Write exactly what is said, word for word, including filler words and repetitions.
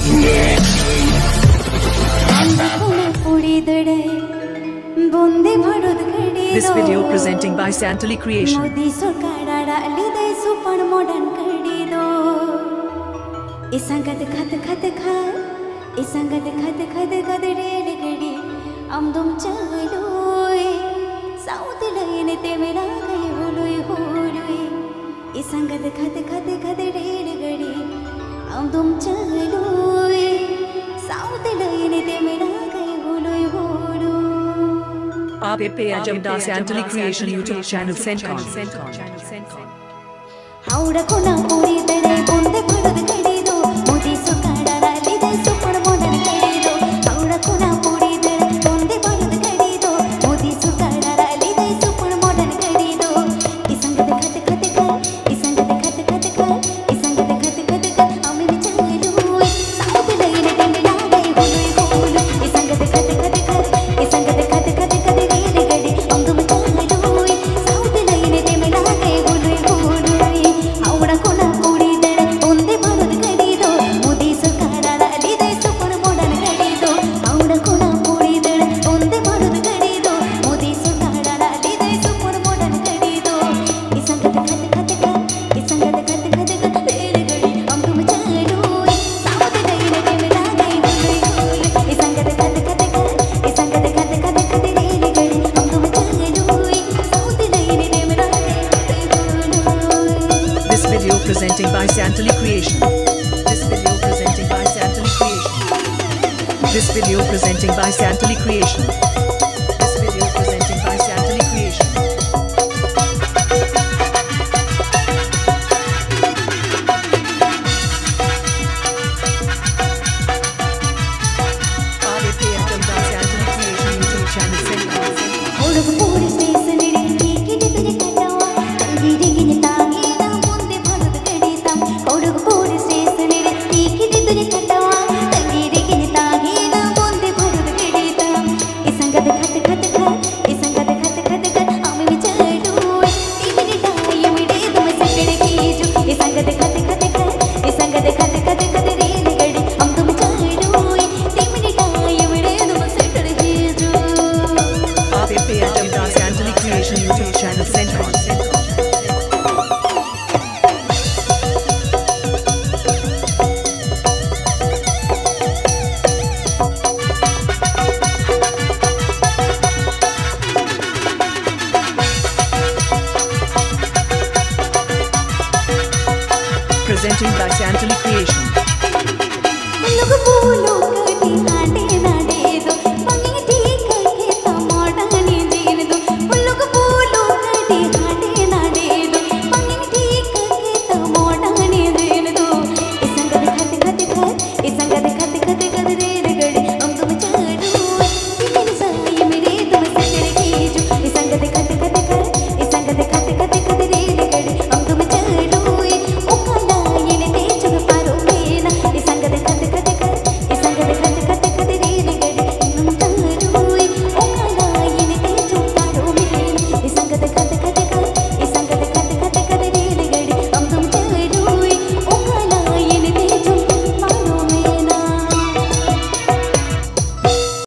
This video presenting by Santali Creation. Isangat khat khat khat, isangat khat khat khat reel gadi, amdum chaloi, South line te mera kai holoi holoi. Isangat khat khat khat reel gadi, amdum chaloi, South line te mera kai holoi holoi. आप पे अजमदा Santali Creation YouTube channel Sencon. Howda kona puri tere bonde bharud gadi do, modi sukada rali de supar modan gadi do. Howda kona puri tere bonde bharud gadi do, modi sukada rali de supar modan gadi do. Isangat khat khat khat, isangat khat khat khat, isangat khat khat khat, ami chaloi, South line te mera kai holoi holoi. Isangat khat khat khat, isangat khat khat khat reel gadi, amdum chaloi, South line te mera kai holoi holoi. Howda kona puri tere bonde bharud gadi do, modi sukada rali de supar modan gadi do. Howda kona puri tere bonde bharud gadi do, modi sukada rali de supar modan gadi do. Isangat khat khat khat, isangat khat khat khat reel gadi, amdum chaloi, South line te mera kai holoi holoi. Isangat khat khat khat, isangat khat khat khat reel gadi, amdum chaloi, South line te mera kai holoi holoi. This video presenting by Santali Creation. This video presenting by Santali Creation. This video presenting by Santali Creation.